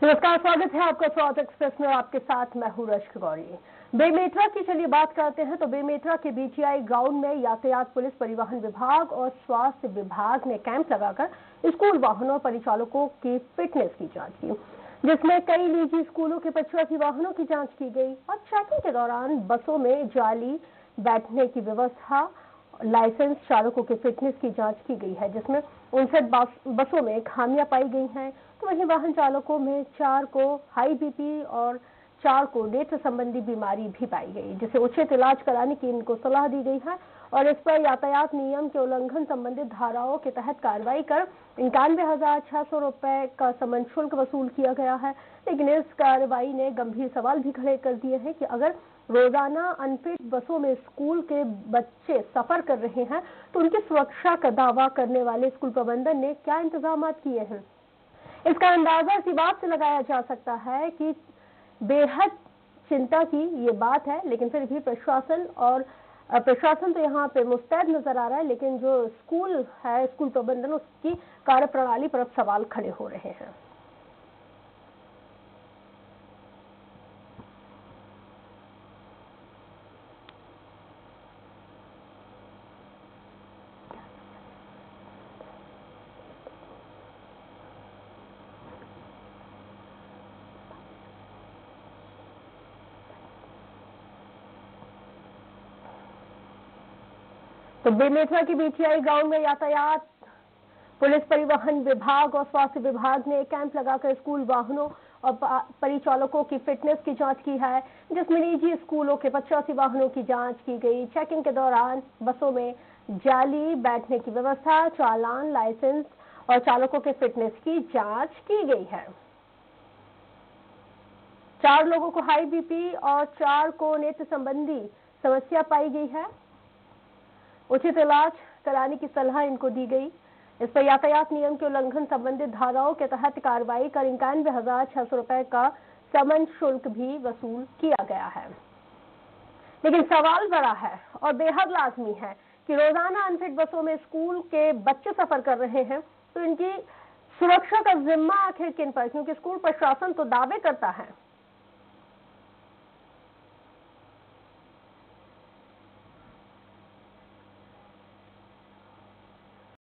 नमस्कार, स्वागत है आपका स्वात एक्सप्रेस में। आपके साथ मैं हूं रश्क गौरी। बेमेतरा की चलिए बात करते हैं। तो बेमेतरा के बीटीआई ग्राउंड में यातायात पुलिस, परिवहन विभाग और स्वास्थ्य विभाग ने कैंप लगाकर स्कूल वाहनों और परिचालकों की फिटनेस की जांच की, जिसमें कई निजी स्कूलों के 85 वाहनों की जांच की गई और चेकिंग के दौरान बसों में जाली बैठने की व्यवस्था, लाइसेंस, चालकों के फिटनेस की जांच की गई है, जिसमें 59 बसों में खामियां पाई गई हैं। तो वहीं वाहन चालकों में 4 को हाई बीपी और 4 को नेत्र संबंधी बीमारी भी पाई गई, जिसे उचित इलाज कराने की इनको सलाह दी गई है और इस पर यातायात नियम के उल्लंघन संबंधित धाराओं के तहत कार्रवाई कर 91,600 रुपए का समन शुल्क वसूल किया गया है। लेकिन इस कार्रवाई ने गंभीर सवाल भी खड़े कर दिए हैं कि अगर रोजाना अनफिट बसों में स्कूल के बच्चे सफर कर रहे हैं तो उनकी सुरक्षा का दावा करने वाले स्कूल प्रबंधन ने क्या इंतजाम किए हैं। इसका अंदाजा इसी बात से लगाया जा सकता है कि बेहद चिंता की ये बात है, लेकिन फिर भी प्रशासन तो यहाँ पे मुस्तैद नजर आ रहा है, लेकिन जो स्कूल है, स्कूल प्रबंधन, उसकी कार्यप्रणाली पर अब सवाल खड़े हो रहे हैं। तो बेमेतरा की बीटीआई ग्राउंड में यातायात पुलिस, परिवहन विभाग और स्वास्थ्य विभाग ने कैंप लगाकर स्कूल वाहनों और परिचालकों की फिटनेस की जांच की है, जिसमें निजी स्कूलों के 85 वाहनों की जांच की गई। चेकिंग के दौरान बसों में जाली बैठने की व्यवस्था, चालान, लाइसेंस और चालकों के फिटनेस की जांच की गई है। 4 लोगों को हाई बीपी और 4 को नेत्र संबंधी समस्या पाई गई है। उचित इलाज कराने की सलाह इनको दी गई। इस पर यातायात नियम के उल्लंघन संबंधित धाराओं के तहत कार्रवाई कर 91,600 रुपए का समन शुल्क भी वसूल किया गया है। लेकिन सवाल बड़ा है और बेहद लाजमी है कि रोजाना अनफिट बसों में स्कूल के बच्चे सफर कर रहे हैं तो इनकी सुरक्षा का जिम्मा आखिर किन पर, क्योंकि स्कूल प्रशासन तो दावे करता है